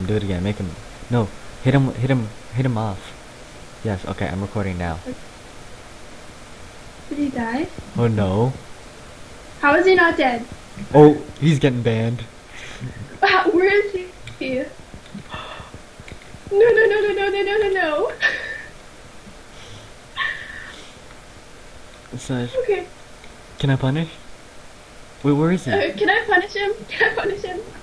Do it again. Make him. No. Hit him. Hit him. Hit him off. Yes. Okay. I'm recording now. Did he die? Oh no. How is he not dead? Oh, he's getting banned. Where is he? No, no, no, no, no, no, no, no, no. So, Okay. can I punish? Wait, where is he? Can I punish him? Can I punish him?